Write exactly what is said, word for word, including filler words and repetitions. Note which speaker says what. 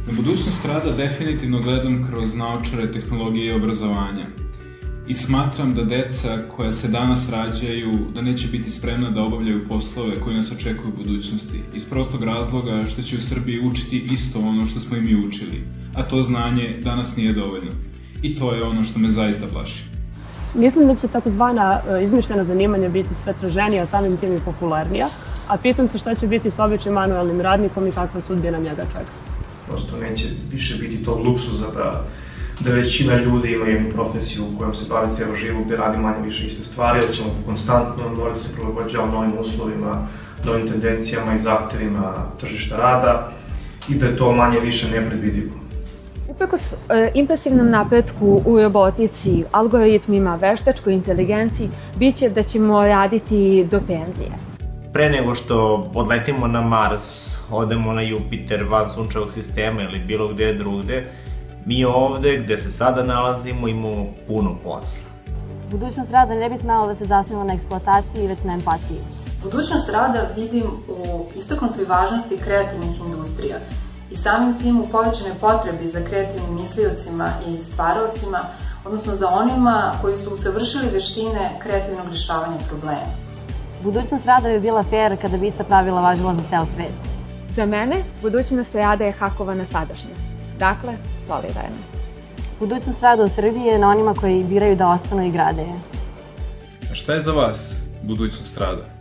Speaker 1: Na budućnost rada definitivno gledam kroz naočare tehnologije i obrazovanja. I smatram da deca koja se danas rađaju da neće biti spremna da obavljaju poslove koji nas očekuju u budućnosti. Iz prostog razloga što će u Srbiji učiti isto ono što smo i mi učili. A to znanje danas nije dovoljno. I to je ono što me zaista plaši.
Speaker 2: Mislim da će takozvana izmišljena zanimanja biti sve traženija, samim tim i popularnija. A pitam se šta će biti s običnim manuelnim radnikom i kakva sudbina njega čeka.
Speaker 3: Prosto neće više biti tog luksuza da da većina ljudi ima jednu profesiju u kojom se bavi cijelo život, gde radi manje više iste stvari, da ćemo konstantno morati se prilagođavati novim uslovima, novim tendencijama i zahtevima tržišta rada i da je to manje više nepredvidivo.
Speaker 4: Uprkos e, impresivnom napretku u robotici, algoritmima, veštačkoj inteligenciji, bit će da ćemo raditi do penzije.
Speaker 5: Pre nego što odletimo na Mars, odemo na Jupiter, van sunčevog sistema ili bilo gde drugde, mi ovde, gde se sada nalazimo, imamo puno posla.
Speaker 6: Budućnost rada ne bi smela da se zasniva na eksploataciji, već na empatiji.
Speaker 7: Budućnost rada vidim u istaknutoj važnosti kreativnih industrija i samim tim u povećanoj potrebi za kreativnim misliocima i stvaraocima, odnosno za onima koji su usavršili veštine kreativnog rešavanja problema.
Speaker 6: Budućnost rada bi bila fair kada bi ista pravila važila za ceo svet.
Speaker 4: Za mene, budućnost rada je hakovana sadašnjost. Dakle, solidarno.
Speaker 6: Budućnost rada u Srbiji je na onima koji biraju da ostanu i grade je.
Speaker 1: A šta je za vas budućnost rada?